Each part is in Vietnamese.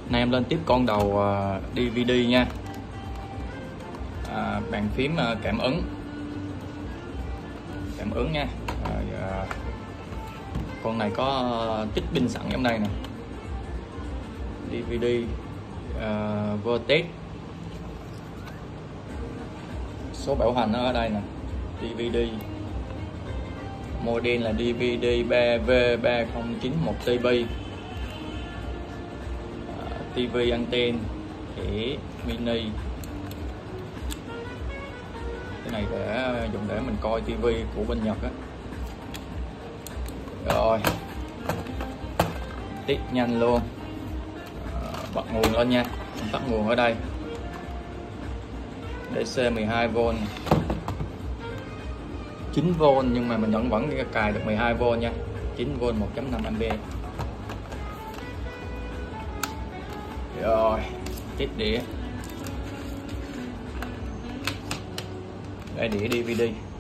Nay em lên tiếp con đầu DVD nha. Bàn phím cảm ứng nha. Con này có tích pin sẵn trong đây nè. DVD Vertex, số bảo hành ở đây nè. DVD model là DVD 3V3091TB. TV anten, thẻ mini. Cái này để dùng để mình coi TV của bên Nhật á. Rồi tiếp nhanh luôn. Bật nguồn lên nha, mình tắt nguồn ở đây. DC 12V, 9V nhưng mà mình vẫn cài được 12V nha. 9V 1.5A. Rồi tiếp đĩa. Đây đĩa DVD.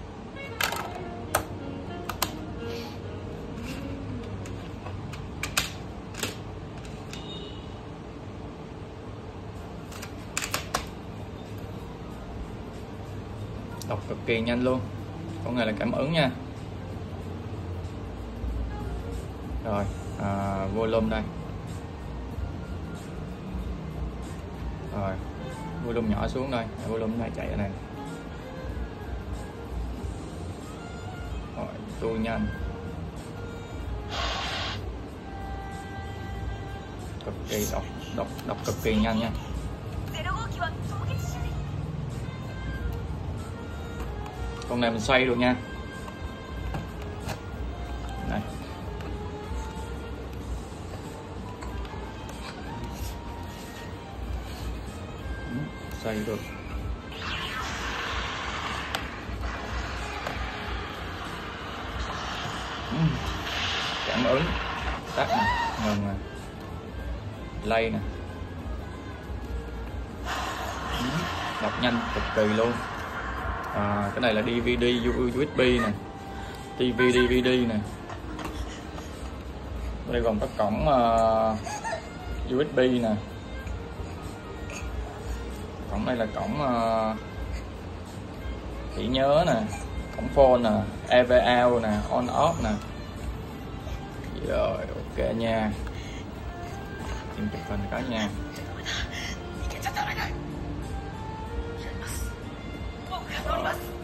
Đọc cực kỳ nhanh luôn. Con này là cảm ứng nha. Rồi volume đây. Rồi volume nhỏ xuống đây, volume này chạy ở này. Rồi tua nhanh, cực kỳ đọc cực kỳ nhanh nha. Con này mình xoay được nha. Này. Xoay được. Cảm ứng tắt nè, ngừng nè, play nè. Đọc nhanh cực kỳ luôn. Cái này là DVD USB nè, TV DVD nè. Đây gồm các cổng USB nè. Cổng này là cổng chỉ nhớ nè, cổng phone nè, EVA nè, on off nè. Rồi ok nha. Em chụp hình cả nha. Rồi.